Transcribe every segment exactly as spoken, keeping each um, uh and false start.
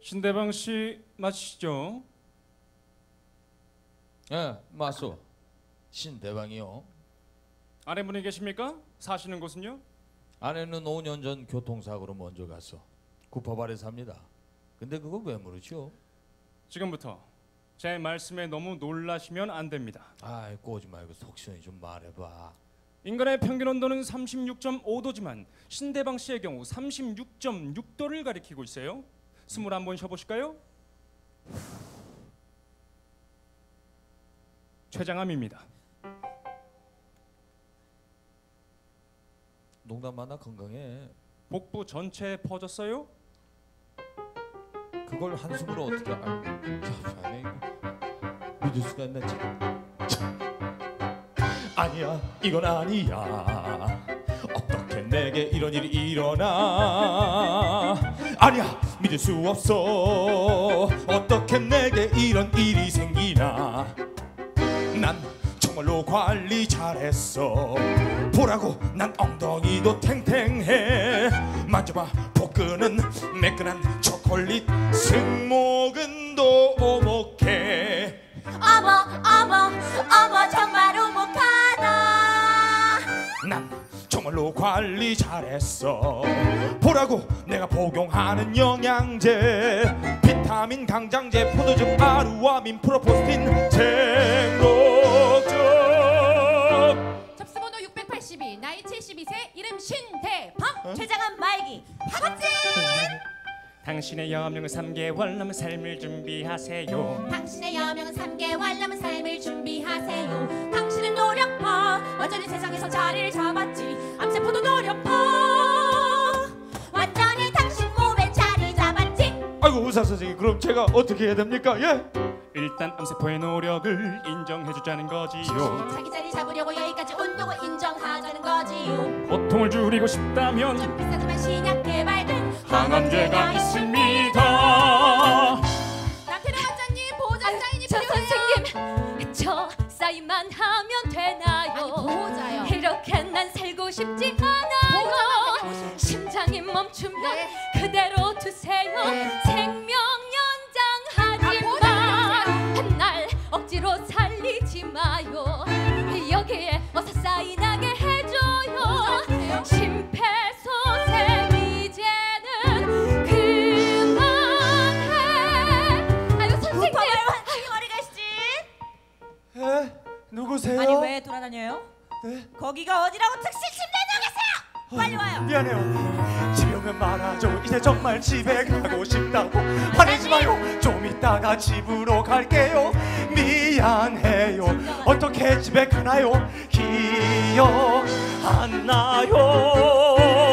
신대방 씨 맞으시죠? 예, 맞소. 신대방이요. 아내분이 계십니까? 사시는 곳은요? 아내는 오 년 전 교통사고로 먼저 갔어. 구파발에 삽니다. 근데 그거 왜 모르죠? 지금부터 제 말씀에 너무 놀라시면 안 됩니다. 아이, 꼬지 말고 속 시원히 좀 말해봐. 인간의 평균 온도는 삼십육 점 오 도지만 신대방 씨의 경우 삼십육 점 육 도를 가리키고 있어요. 숨을 한번 쉬어보실까요? 췌장암입니다. 농담 많아 건강해. 복부 전체에 퍼졌어요? 그걸 한숨으로 어떻게 알? 참, 아니, 믿을 수가 있나 참. 아니야, 이건 아니야. 어떻게 내게 이런 일이 일어나? 아니야, 믿을 수 없어. 어떻게 내게 이런 일이 생기나? 난 정말로 관리 잘했어. 보라고 난 엉덩이도 탱탱해. 만져봐, 복근은 매끈한 초콜릿, 승모근 도 오목해. 어머 어머 어머 정말 오목하다. 난 정말로 관리 잘했어. 보라고 내가 복용하는 영양제, 비타민 강장제, 포도즙, 아루아민, 프로포스틴, 쟁록즙. 접수번호 육백팔십이, 나이 칠십이 세, 이름 신대방, 췌장암 말기, 확진. 당신의 여명은 삼 개월 남은 삶을 준비하세요. 당신의 여명은 삼 개월 남은 삶을 준비하세요. 당신은 노력파, 완전히 세상에서 자리를 잡았지. 암세포도 노력파, 완전히 당신 몸에 자리 잡았지. 아이고, 의사 선생님, 그럼 제가 어떻게 해야 됩니까? 예? 일단 암세포의 노력을 인정해주자는 거지요. 자기 자리 잡으려고 여기까지 운동을 인정하자는 거지요. 고통을 줄이고 싶다면 좀 비싸지만 신약 개발된 항암제가 있습니다. 남태령 원장님, 보호자 사인이 필요해요. 선생님, 저 사인만 하면 되나요? 아니, 보호자요. 이렇게 난 살고 싶지 않아요. 심장이 멈추면 네. 그대로 두세요. 네. 생명 연장하지 마. 날 억지로 살리지 마요. 여기에 어서 사인하게 해줘요. 심폐소생 이제는 그만해. 아유 선생님. 원장님 어디 가시지? 에? 누구세요? 아니 왜 돌아다녀요? 네? 거기가 어디라고 특실 침대에 계세요. 빨리 와요. 미안해요. 집에 오면 말아줘. 이제 정말 집에 가고 싶다고. 화내지 마요. 좀 이따가 집으로 갈게요. 미안해요. 어떻게 집에 가나요? 기억 안 나요.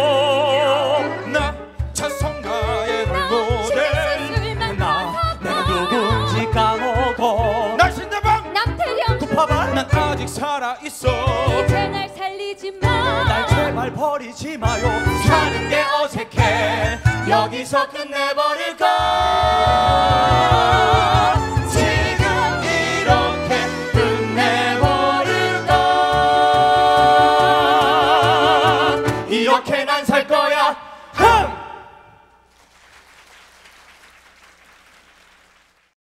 나 찬송가의 롤모델. 나 내가 누군지 까먹어. 날 신대방 남태령 구파발. 난 아직 살아있어. 이제 날 살리지 마. 날 제발 버리지 마요. 사는 게 어색해. 여기서 끝내버릴까?